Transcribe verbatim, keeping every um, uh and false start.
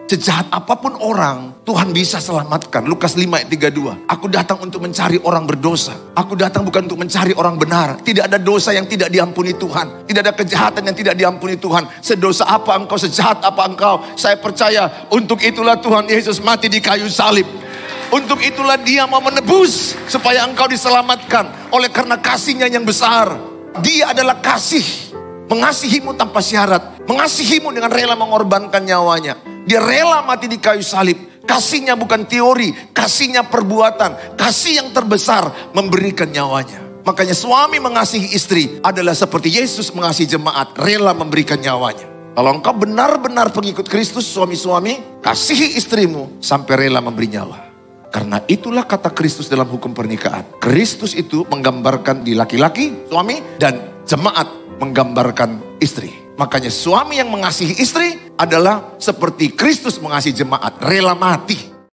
Sejahat apapun orang, Tuhan bisa selamatkan. Lukas lima ayat tiga puluh dua. Aku datang untuk mencari orang berdosa. Aku datang bukan untuk mencari orang benar. Tidak ada dosa yang tidak diampuni Tuhan. Tidak ada kejahatan yang tidak diampuni Tuhan. Sedosa apa engkau, sejahat apa engkau. Saya percaya untuk itulah Tuhan Yesus mati di kayu salib. Untuk itulah dia mau menebus supaya engkau diselamatkan. Oleh karena kasihnya yang besar. Dia adalah kasih. Mengasihimu tanpa syarat. Mengasihimu dengan rela mengorbankan nyawanya. Dia rela mati di kayu salib. Kasihnya bukan teori. Kasihnya perbuatan. Kasih yang terbesar memberikan nyawanya. Makanya suami mengasihi istri adalah seperti Yesus mengasihi jemaat. Rela memberikan nyawanya. Kalau engkau benar-benar pengikut Kristus, suami-suami, kasihi istrimu sampai rela memberi nyawa. Karena itulah kata Kristus dalam hukum pernikahan. Kristus itu menggambarkan di laki-laki, suami, dan jemaat menggambarkan istri. Makanya suami yang mengasihi istri adalah seperti Kristus mengasihi jemaat, rela mati.